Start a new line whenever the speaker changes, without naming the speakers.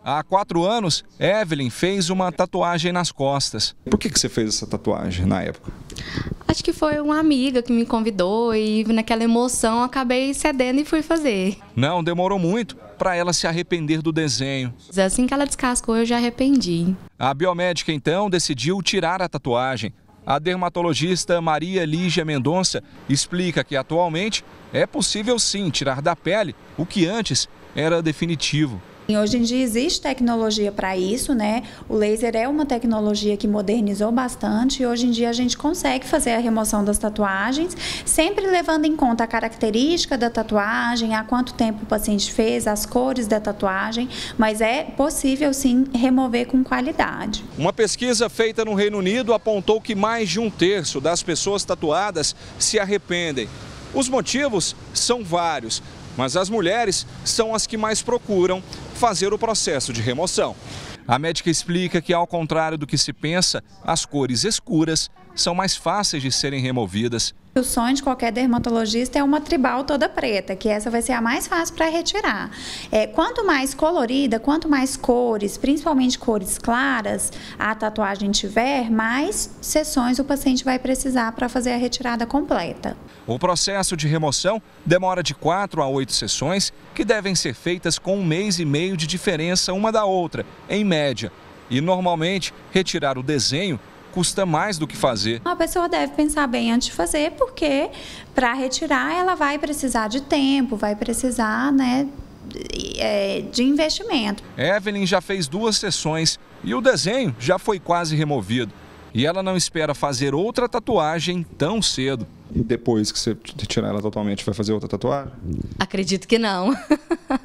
Há 4 anos, Evelyn fez uma tatuagem nas costas.
Por que você fez essa tatuagem na época?
Acho que foi uma amiga que me convidou e naquela emoção acabei cedendo e fui fazer.
Não demorou muito para ela se arrepender do desenho.
Assim que ela descascou, eu já arrependi.
A biomédica, então, decidiu tirar a tatuagem. A dermatologista Maria Lígia Mendonça explica que atualmente é possível sim tirar da pele o que antes era definitivo.
Hoje em dia existe tecnologia para isso, né? O laser é uma tecnologia que modernizou bastante e hoje em dia a gente consegue fazer a remoção das tatuagens, sempre levando em conta a característica da tatuagem, há quanto tempo o paciente fez, as cores da tatuagem, mas é possível sim remover com qualidade.
Uma pesquisa feita no Reino Unido apontou que mais de 1/3 das pessoas tatuadas se arrependem. Os motivos são vários, mas as mulheres são as que mais procuram fazer o processo de remoção. A médica explica que, ao contrário do que se pensa, as cores escuras são mais fáceis de serem removidas.
O sonho de qualquer dermatologista é uma tribal toda preta, que essa vai ser a mais fácil para retirar. Quanto mais colorida, quanto mais cores, principalmente cores claras, a tatuagem tiver, mais sessões o paciente vai precisar para fazer a retirada completa.
O processo de remoção demora de 4 a 8 sessões, que devem ser feitas com 1 mês e meio de diferença uma da outra, em média. E, normalmente, retirar o desenho custa mais do que fazer.
A pessoa deve pensar bem antes de fazer, porque para retirar ela vai precisar de tempo, vai precisar, né, de investimento.
Evelyn já fez 2 sessões e o desenho já foi quase removido. E ela não espera fazer outra tatuagem tão cedo.
E depois que você tirar ela totalmente, vai fazer outra tatuagem?
Acredito que não.